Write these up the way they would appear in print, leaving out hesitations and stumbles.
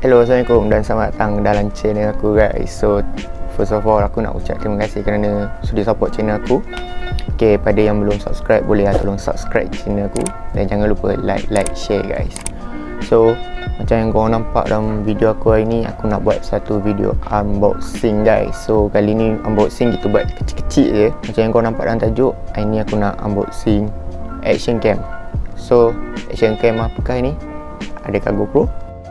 Hello, Assalamualaikum dan selamat datang dalam channel aku guys. So first of all, aku nak ucap terima kasih kerana sudi support channel aku. Okay, pada yang belum subscribe, boleh tolong subscribe channel aku. Dan jangan lupa like, share guys. So macam yang korang nampak dalam video aku hari ni, aku nak buat satu video unboxing guys. So kali ni unboxing kita buat kecil-kecil je. Macam yang korang nampak dalam tajuk, hari ni aku nak unboxing action cam. So action cam apakah ni? Adakah GoPro?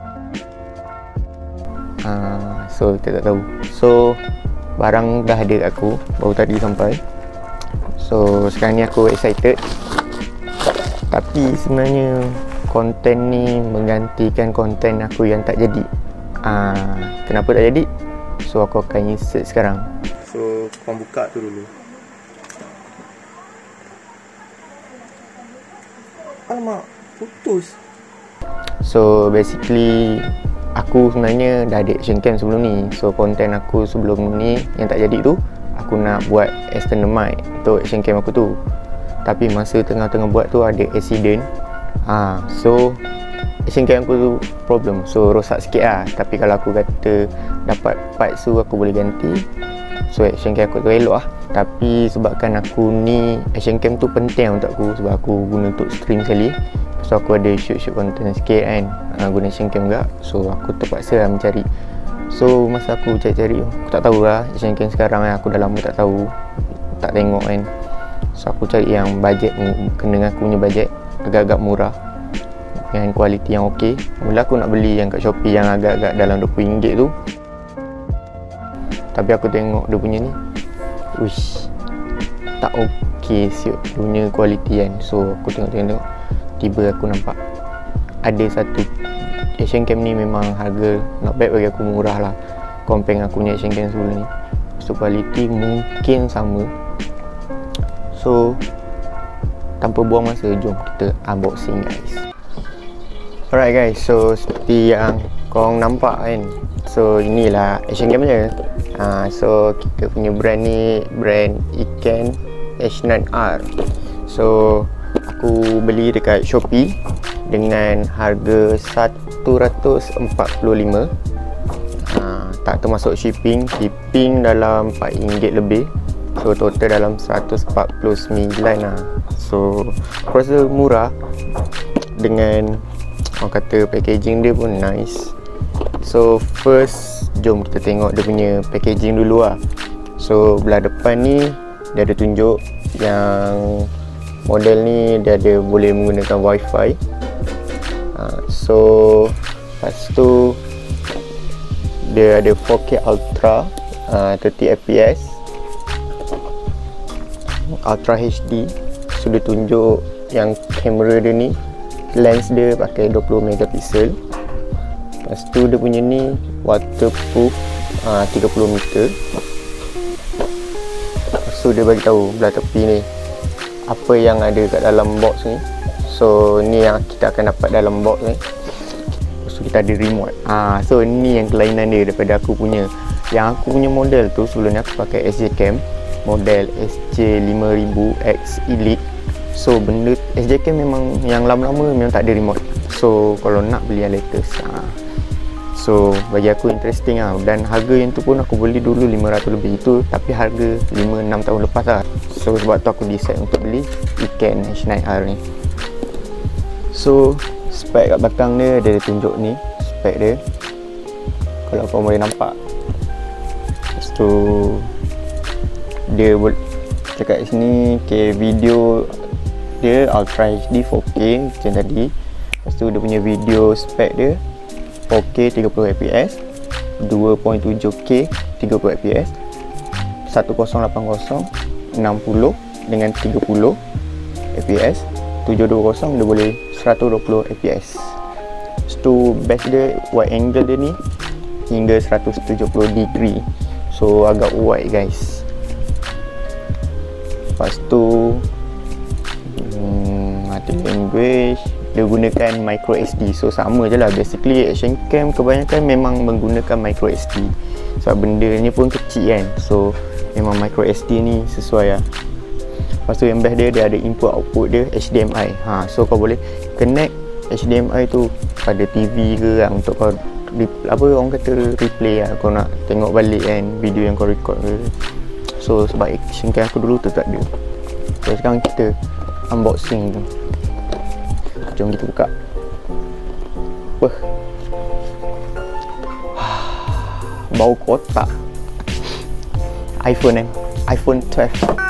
So kita tak tahu. So barang dah ada kat aku, baru tadi sampai. So sekarang ni aku excited. Tapi sebenarnya konten ni menggantikan konten aku yang tak jadi. Kenapa tak jadi? So aku akan insert sekarang. So korang buka tu dulu. Alamak, putus. So basically aku sebenarnya dah ada action cam sebelum ni. So konten aku sebelum ni yang tak jadi tu, aku nak buat external mic untuk action cam aku tu. Tapi masa tengah-tengah buat tu ada accident. So action cam aku tu problem. So rosak sikit lah. Tapi kalau aku kata dapat parts tu aku boleh ganti. So action cam aku tu elok lah. Tapi sebabkan aku ni action cam tu penting untuk aku, sebab aku guna untuk stream sekali. So aku ada shoot content sikit kan, guna action cam juga. So aku terpaksa lah mencari. So masa aku cari-cari, aku tak tahu lah action cam sekarang kan. Aku dah lama tak tahu, tak tengok kan. So aku cari yang budget, kena dengan aku punya budget, agak-agak murah dengan kualiti yang ok. Mula aku nak beli yang kat Shopee yang agak-agak dalam RM20 tu. Tapi aku tengok dia punya ni, uish, tak ok siut dia punya kualiti kan. So aku tengok, tiba aku nampak ada satu action cam ni memang harga not bad bagi aku, murah lah compare dengan aku punya action cam sebelum ni. So kualiti mungkin sama. So tanpa buang masa, jom kita unboxing guys. Alright guys, so seperti yang korang nampak kan, so inilah action cam dia. So kita punya brand ni brand Iken H9R. So aku beli dekat Shopee dengan harga 145. Tak termasuk shipping. Shipping dalam RM4 lebih. So total dalam 149 lah. So aku rasa murah. Dengan orang kata packaging dia pun nice. So first jom kita tengok dia punya packaging dulu lah. So belah depan ni dia ada tunjuk yang model ni dia ada boleh menggunakan wifi. So lepas tu dia ada 4K Ultra 30 fps Ultra HD. So dia tunjuk yang kamera dia ni, lens dia pakai 20 megapixel. Lepas tu dia punya ni waterproof 30 meter. Lepas tu dia bagi tahu belah tepi ni apa yang ada kat dalam box ni. So ni yang kita akan dapat dalam box ni. Lepas tu kita ada remote. So ni yang kelainan dia daripada aku punya. Yang aku punya model tu sebelum ni aku pakai SJ Cam model SJ5000X Elite. So benda SJ Cam memang yang lama-lama memang tak ada remote. So kalau nak beli yang latest, so bagi aku interesting lah. Dan harga yang tu pun aku beli dulu 500 lebih itu, tapi harga 5-6 tahun lepas lah. So sebab tu aku decide untuk beli Iken H9R ni. So spek kat belakang dia ada tunjuk ni spek dia, kalau korang boleh nampak. Lepas tu dia boleh cakap sini video dia Ultra HD 4K macam tadi. Lepas tu dia punya video spek dia 4K 30 fps, 2.7K 30 fps, 1080 60 dengan 30 fps, 720 dia boleh 120 fps. Lepas tu base dia wide angle dia ni hingga 170 degree. So agak wide guys. Lepas tu mati language dia gunakan micro SD. So sama je lah, basically action cam kebanyakan memang menggunakan micro SD sebab benda ni pun kecil kan. So memang micro SD ni sesuai lah. Lepas tu yang best dia ada input output dia HDMI. So kau boleh connect HDMI tu pada TV ke untuk kau apa orang kata replay lah, kau nak tengok balik kan video yang kau record ke. So sebab action cam aku dulu tu tak ada, so sekarang kita unboxing tu. Jom kita buka. Wah, bau kotak iPhone iPhone 12.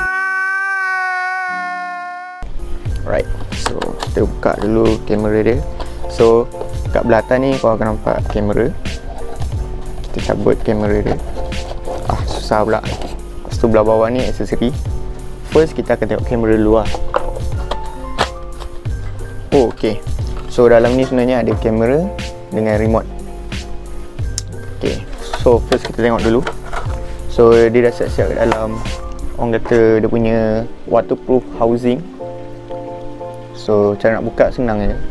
Alright, so kita buka dulu kamera dia. So kat belah atas ni kau akan nampak kamera. Kita cabut kamera dia. Susah pula. Lepas tu belah bawah ni aksesori. First kita akan tengok kamera dulu lah. Oh ok, so dalam ni sebenarnya ada kamera dengan remote. Ok, so first kita tengok dulu. So dia dah siap-siap kat dalam, orang kata dia punya waterproof housing. So cara nak buka senang je.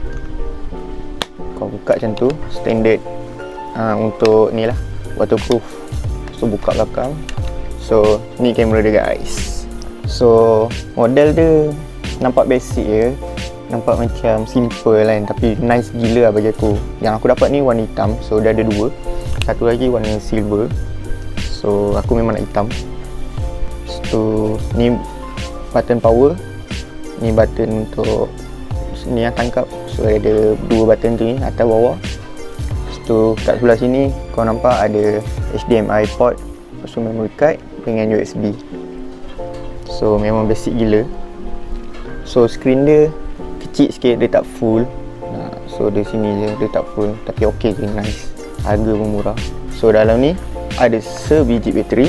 Kau buka macam tu, standard untuk ni lah, waterproof. So buka belakang. So ni kamera dia guys. So model dia nampak basic je, nampak macam simple kan, tapi nice gila lah bagi aku. Yang aku dapat ni warna hitam, so dia ada dua. Satu lagi warna silver, so aku memang nak hitam. So ni button power, ni button untuk ni yang tangkap. So ada dua button tu ni, atas bawah. Lepas tu kat sebelah sini kau nampak ada HDMI port, lepas tu memory card dengan USB. So memang basic gila. So screen dia kecil sikit, dia tak full. So di sini je dia tak full, tapi ok je, nice. Harga pun murah. So dalam ni ada sebiji bateri.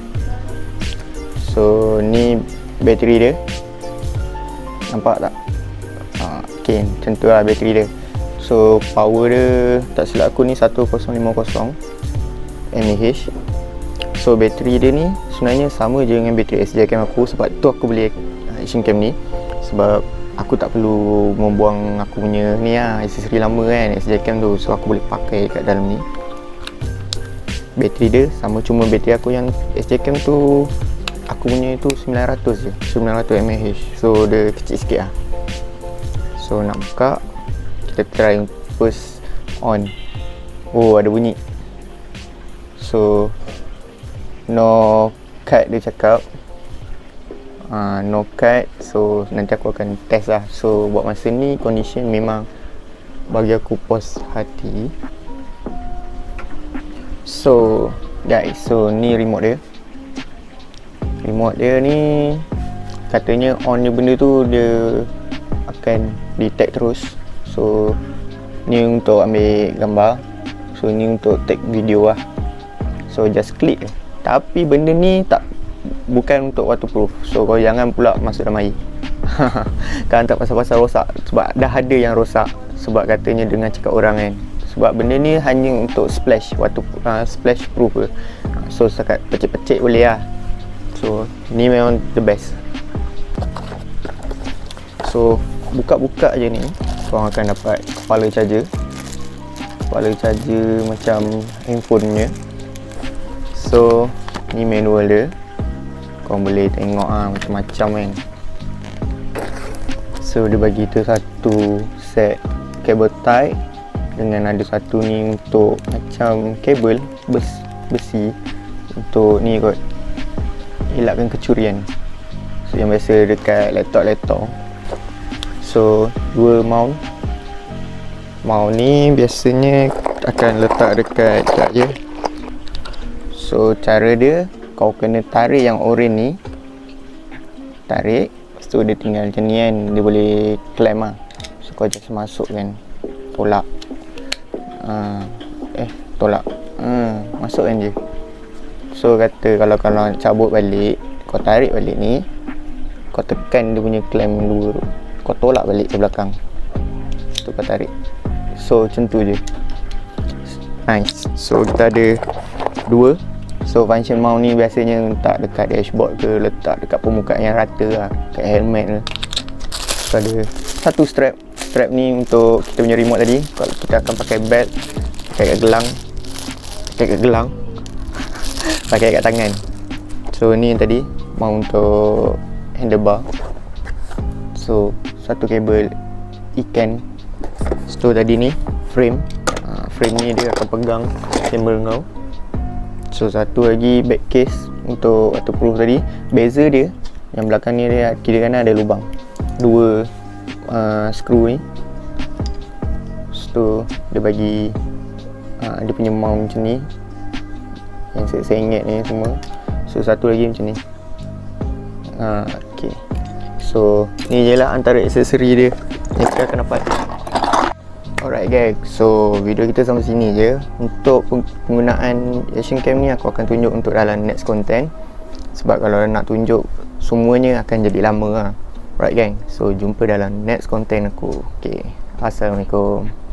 So ni bateri dia, nampak tak? Ok, macam tu lah bateri dia. So power dia tak silap aku ni 1050 mAh. So bateri dia ni sebenarnya sama je dengan bateri SJ cam aku. Sebab tu aku beli action cam ni, sebab aku tak perlu membuang aku punya ni lah, aksesori lama kan, SJ cam tu. So aku boleh pakai kat dalam ni. Bateri dia sama, cuma bateri aku yang SJ cam tu aku punya tu 900 je, 900 mAh. So dia kecil sikit lah. So nak buka, kita try first on. Oh ada bunyi. So no cut dia cakap, no cut. So nanti aku akan test lah. So buat masa ni condition memang bagi aku puas hati. So guys, so ni remote dia. Remote dia ni katanya on je benda tu dia akan detect terus. So ni untuk ambil gambar, so ni untuk take video lah. So just click. Tapi benda ni bukan untuk waterproof, so kau jangan pula masuk dalam air. Kan tak pasal-pasal rosak, sebab dah ada yang rosak. Sebab katanya dengan cakap orang kan, sebab benda ni hanya untuk splash splash proof ke. So setakat pecik-pecik boleh lah. So ni memang the best. So buka-buka je ni, korang akan dapat kepala charger. Kepala charger macam handphone punya. So ni manual dia, korang boleh tengok macam-macam kan. So dia bagi kita satu set kabel tie, dengan ada satu ni untuk macam kabel besi untuk ni kot, elakkan kecurian. So yang biasa dekat laptop. So dua mount. Mount ni biasanya akan letak dekat sekejap je. So cara dia, kau kena tarik yang oren ni, tarik, lepas tu dia tinggal macam ni kan, dia boleh clamp lah. So kau just masuk kan, tolak, tolak, masuk kan je. So kata kalau kau nak cabut balik, kau tarik balik ni, kau tekan dia punya clamp dua tu, kau tolak balik ke belakang, tu kau tarik. So macam tu je, nice. So kita ada dua. So function mount ni biasanya letak dekat dashboard ke, letak dekat permukaan yang rata lah, kat helmet ke. So ada satu strap. Strap ni untuk kita punya remote tadi. Kalau kita akan pakai belt, pakai kat gelang, pakai kat tangan. So ni yang tadi mount untuk handlebar. So satu kabel ikan. So tadi ni frame frame ni dia akan pegang camera kau. So satu lagi back case untuk waterproof tadi. Beza dia yang belakang ni dia kiri kanan ada lubang, dua skru ni. So dia bagi dia punya mount macam ni, yang saya ingat ni semua. So satu lagi macam ni. Okay. So ni je lah antara aksesori dia yang kita akan dapat. Alright guys, so video kita sampai sini je. Untuk penggunaan action cam ni aku akan tunjuk untuk dalam next content, sebab kalau nak tunjuk semuanya akan jadi lama lah. Alright gang, so jumpa dalam next content aku. Okay, Assalamualaikum.